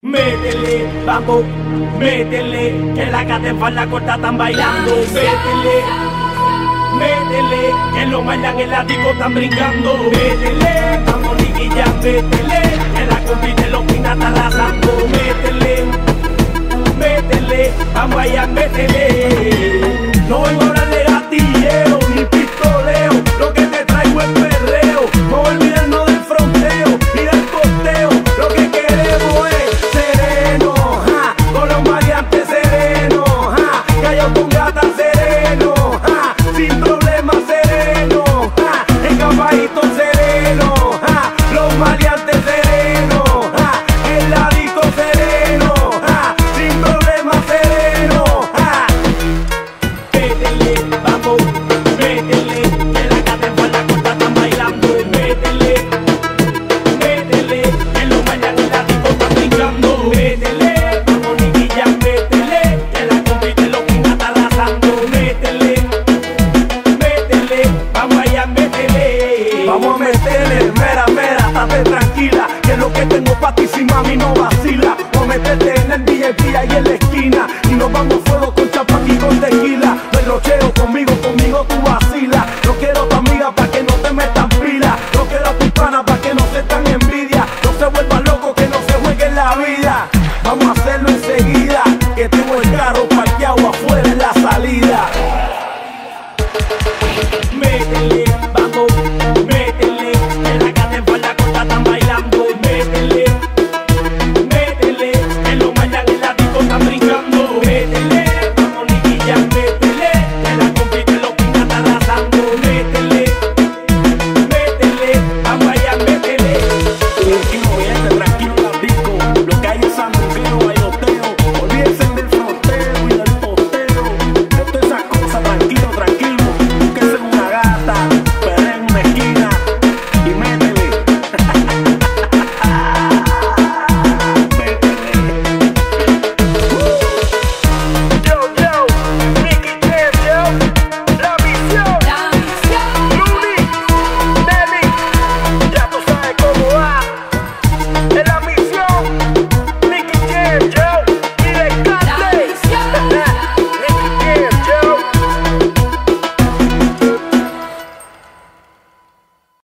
Métele, vamos, métele, que la gata en falda corta están bailando. Métele, métele, que los bailan en la disco están brincando. Métele, vamos niquilla, métele, que la combi de los pinas está arrasando. Métele, métele, vamos allá, métele. No vengo a hablar de gatilleo ni pistoleo, lo que te traigo es perreo. No olvidarnos del fronteo y del costeo, lo que queremos es sereno, ja, con los maleantes serenos, ja, callao con gata sereno, ja, sin problema sereno, ja, escapadito sereno, ja, los maleantes serenos, ja, el ladico sereno, ja, sin problema sereno, ja. Métele, vamos, métele, que la gata en falda corta están bailando. Métele, métele, que los bailan en la disco están brincando. Métele, vamos niquilla, métele, que la combi de los pinas está arrasando. Métele, métele, vamos allá, métele. Vamos a meterle, mera, mera, estate tranquila, que lo que tengo pa' ti si mami no vacila. Vamos a meterte en el VIP ahí en la esquina, y nos vamos fuego con champán y con tequila. Perrocheo conmigo tú vacilas. No quiero tu amiga pa' que no te metan pila. No quiero a tu pana pa' que no se tan envidia. No se vuelva loco, que no se juegue en la vida. Vamos a hacerlo enseguida, que tengo el